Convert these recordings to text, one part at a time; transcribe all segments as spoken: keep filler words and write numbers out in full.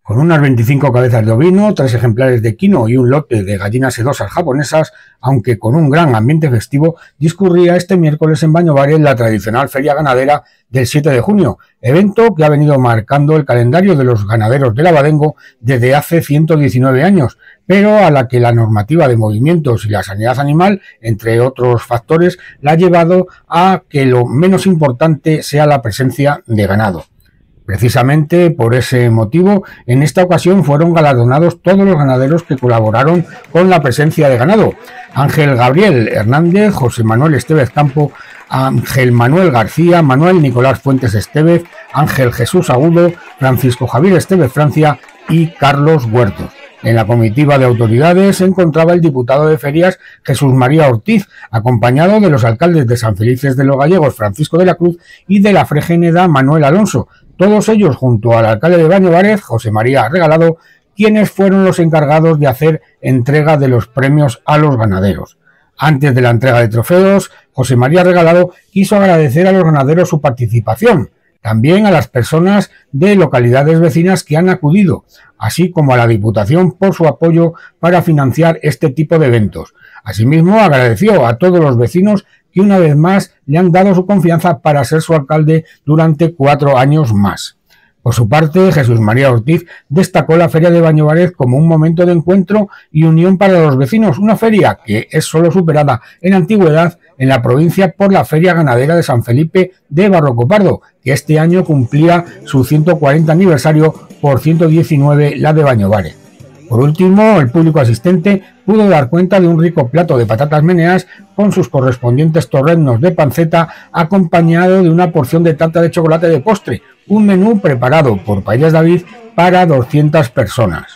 Con unas veinticinco cabezas de ovino, tres ejemplares de quino y un lote de gallinas sedosas japonesas, aunque con un gran ambiente festivo, discurría este miércoles en Bañovares la tradicional feria ganadera del siete de junio, evento que ha venido marcando el calendario de los ganaderos del Abadengo desde hace ciento diecinueve años, pero a la que la normativa de movimientos y la sanidad animal, entre otros factores, la ha llevado a que lo menos importante sea la presencia de ganado. Precisamente por ese motivo, en esta ocasión fueron galardonados todos los ganaderos que colaboraron con la presencia de ganado. Ángel Gabriel Hernández, José Manuel Estevez Campo, Ángel Manuel García, Manuel Nicolás Fuentes Estevez, Ángel Jesús Agudo, Francisco Javier Estevez Francia y Carlos Huertos. En la comitiva de autoridades se encontraba el diputado de Ferias Jesús María Ortiz, acompañado de los alcaldes de San Felices de los Gallegos Francisco de la Cruz y de la Fregéneda Manuel Alonso, todos ellos junto al alcalde de Bañovares, José María Regalado, quienes fueron los encargados de hacer entrega de los premios a los ganaderos. Antes de la entrega de trofeos, José María Regalado quiso agradecer a los ganaderos su participación, también a las personas de localidades vecinas que han acudido, así como a la Diputación por su apoyo para financiar este tipo de eventos. Asimismo, agradeció a todos los vecinos que una vez más le han dado su confianza para ser su alcalde durante cuatro años más. Por su parte, Jesús María Ortiz destacó la Feria de Bañovares como un momento de encuentro y unión para los vecinos, una feria que es solo superada en antigüedad en la provincia por la Feria Ganadera de San Felipe de Barroco-Pardo, que este año cumplía su ciento cuarenta aniversario por ciento diecinueve la de Bañovares. Por último, el público asistente pudo dar cuenta de un rico plato de patatas meneas con sus correspondientes torreznos de panceta, acompañado de una porción de tarta de chocolate de postre, un menú preparado por Paellas David para doscientas personas.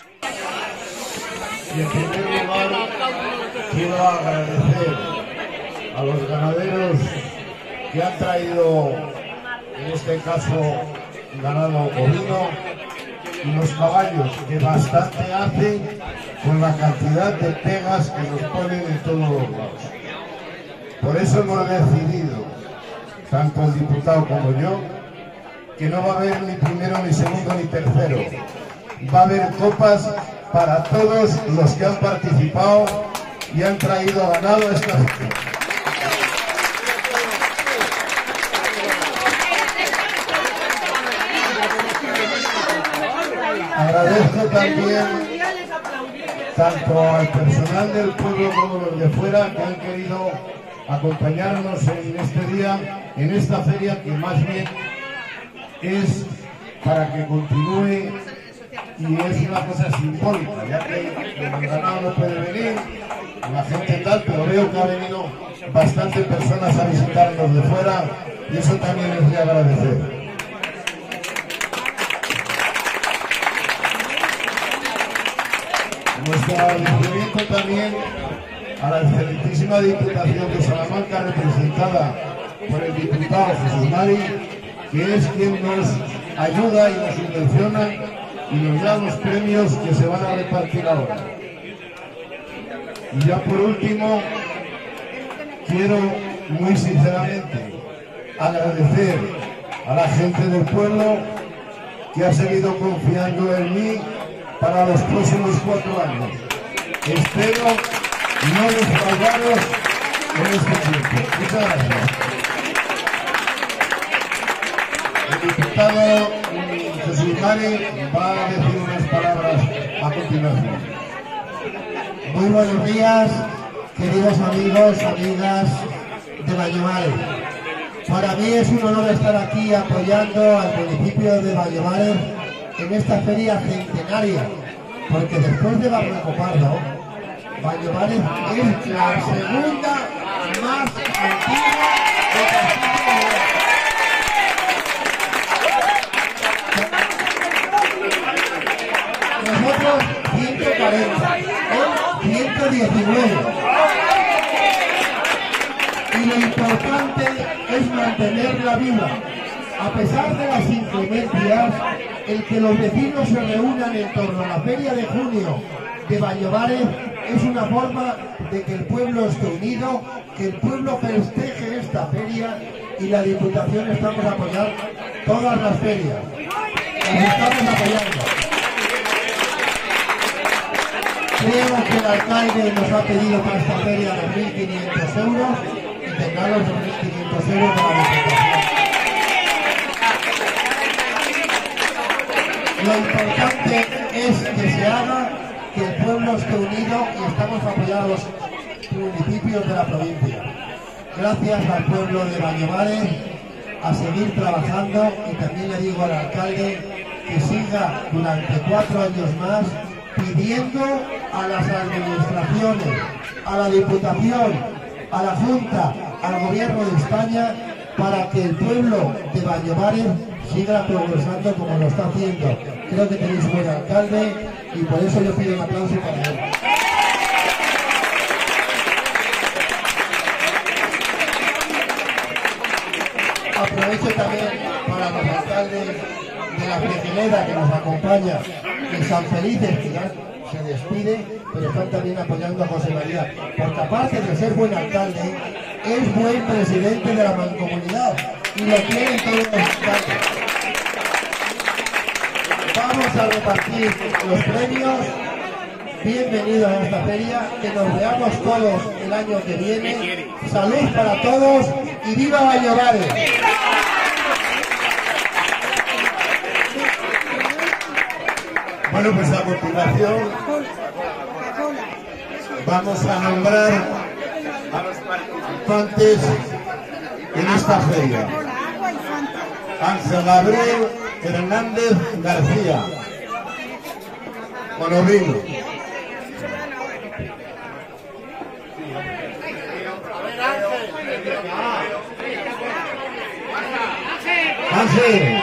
Y en primer lugar, quiero agradecer a los ganaderos que han traído, en este caso, ganado ovino, y los caballos, que bastante hacen con la cantidad de pegas que nos ponen en todos los lados. Por eso hemos decidido, tanto el diputado como yo, que no va a haber ni primero, ni segundo, ni tercero. Va a haber copas para todos los que han participado y han traído ganado a esta gente. Agradezco también tanto al personal del pueblo como los de fuera que han querido acompañarnos en este día, en esta feria que más bien es para que continúe y es una cosa simbólica, ya que el ganado no puede venir, la gente tal, pero veo que ha venido bastantes personas a visitarnos de fuera y eso también es de agradecer. Nuestro agradecimiento también a la excelentísima Diputación de Salamanca, representada por el diputado Jesús Mari, que es quien nos ayuda y nos subvenciona y nos da los premios que se van a repartir ahora. Y ya por último, quiero muy sinceramente agradecer a la gente del pueblo que ha seguido confiando en mí para los próximos cuatro años. Espero no defraudaros en este tiempo. Muchas gracias. El diputado Jesús Mari va a decir unas palabras a continuación. Muy buenos días, queridos amigos, amigas de Bañovares. Para mí es un honor estar aquí apoyando al municipio de Bañovares en esta feria centenaria, porque después de Barroco-Pardo, Bañovares es la segunda más antigua de Castilla y León. Nosotros ciento cuarenta, él ciento diecinueve. Y lo importante es mantenerla viva. A pesar de las inclemencias, el que los vecinos se reúnan en torno a la Feria de Junio de Bañovares es una forma de que el pueblo esté unido, que el pueblo festeje esta feria y la Diputación estamos a apoyar todas las ferias. Las estamos apoyando. Creo que el alcalde nos ha pedido para esta feria dos mil quinientos euros y tendrá los dos mil quinientos euros para la presentación. Lo importante es que se haga, que el pueblo esté unido y estamos apoyando a los municipios de la provincia. Gracias al pueblo de Vallomares a seguir trabajando, y también le digo al alcalde que siga durante cuatro años más pidiendo a las administraciones, a la Diputación, a la Junta, al Gobierno de España, para que el pueblo de Vallomares siga progresando como lo está haciendo. Creo que tenéis buen alcalde y por eso yo pido un aplauso para él. Aprovecho también para los alcaldes de la Fregeneda que nos acompaña, en San Felices, que ya se despide, pero están también apoyando a José María, porque aparte de ser buen alcalde, es buen presidente de la mancomunidad y lo quieren todos los alcaldes. Vamos a repartir los premios. Bienvenidos a esta feria, que nos veamos todos el año que viene. Salud para todos y ¡viva Vallomares! Bueno, pues a continuación vamos a nombrar a los participantes en esta feria. Ángel Gabriel Hernández García, Monovino. Ángel.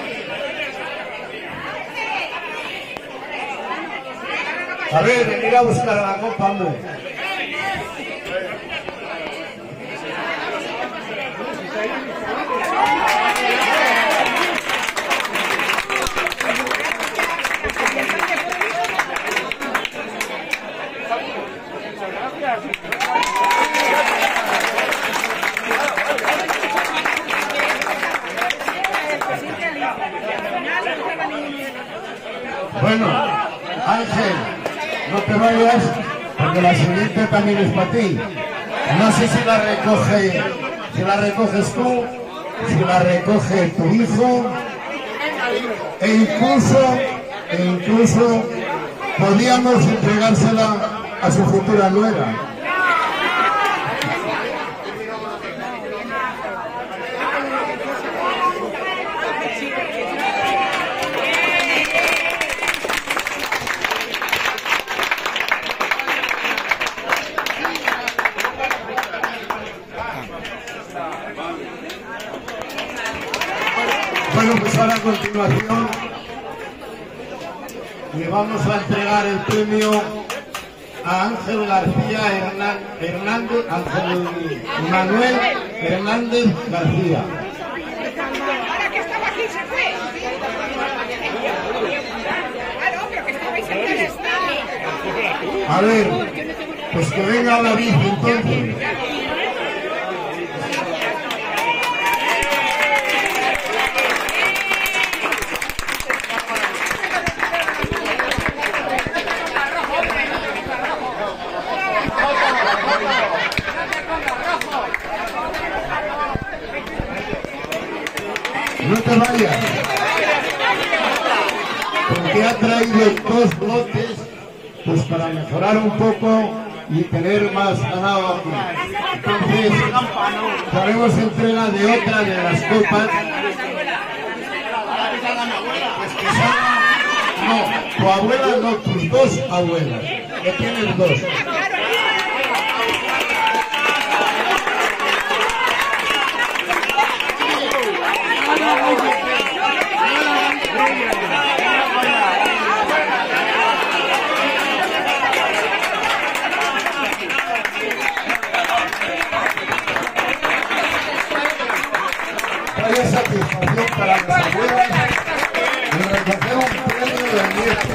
A ver, venir a buscar la copa, hombre. Bueno, Ángel, no te vayas, porque la siguiente también es para ti. No sé si la recoge, si la recoges tú, si la recoge tu hijo, e incluso, e incluso podíamos entregársela a su futura nuera. Bueno, pues ahora a continuación le vamos a entregar el premio a Ángel García Hernández, Ángel Manuel Hernández García. Ahora que estaba aquí se fue. Claro, pero que estabais en el estadio. A ver, pues que venga la bici entonces. No te vayas, porque ha traído dos lotes pues para mejorar un poco y tener más ganado aquí. Entonces haremos entrega de otra de las copas. Pues que son, no, tu abuela no, tus dos abuelas, que tienes dos. Vaya satisfacción para las abuelas de recoger un premio del nieto.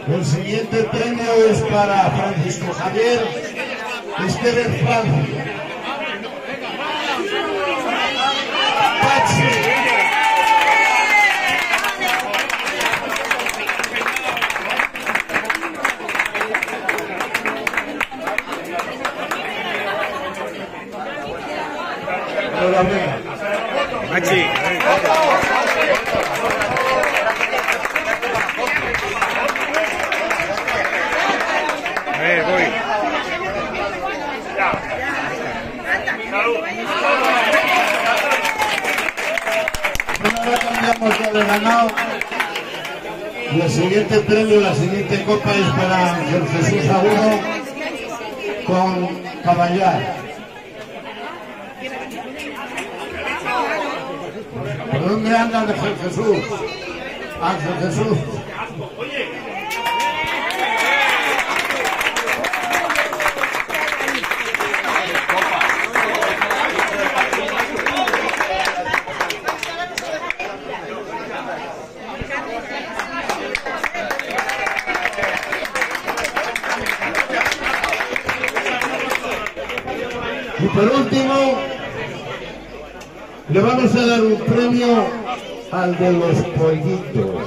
El siguiente premio es para Francisco Javier Esteves Francia. Pachi. Pachi. A ver, voy. Ahora cambiamos ya de ganado. Y el siguiente premio, la siguiente copa es para Ángel Jesús Agudo con Caballar. ¿Por dónde anda Ángel Jesús? Ángel Jesús. Y por último, le vamos a dar un premio al de los pollitos.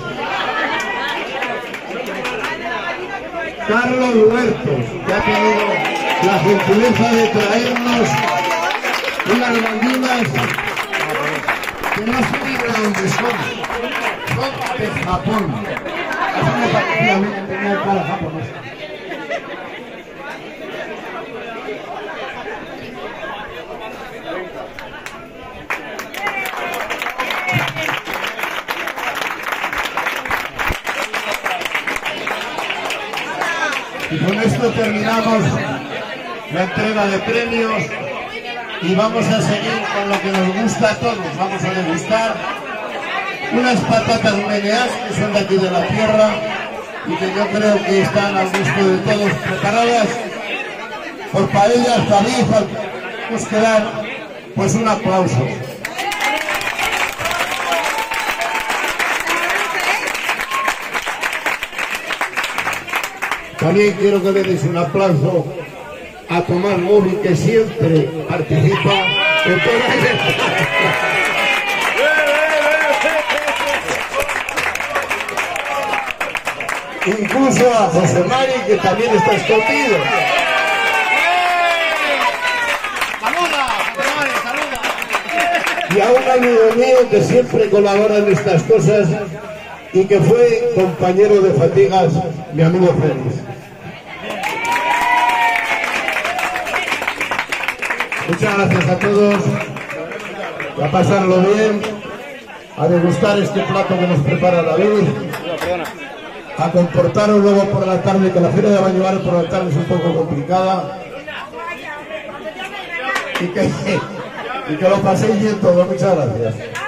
Carlos Huertos, que ha tenido la gentileza de traernos unas gallinas que no sé ni de dónde son. Son de Japón. Eso me parecía a mí que tenía cara japonesa. Y con esto terminamos la entrega de premios y vamos a seguir con lo que nos gusta a todos. Vamos a degustar unas patatas meneas que son de aquí de la tierra y que yo creo que están al gusto de todos, preparadas por Paellas David. Nos queda pues un aplauso. También quiero que le deis un aplauso a Tomás Muri, que siempre participa en todas estas. Incluso a José Mari, que también está escondido. Y a un amigo mío que siempre colabora en estas cosas y que fue compañero de fatigas, mi amigo Félix. Muchas gracias a todos, a pasarlo bien, a degustar este plato que nos prepara David, a comportaros luego por la tarde, que la feria de Bañovar por la tarde es un poco complicada, y que, y que lo paséis bien todo. Muchas gracias.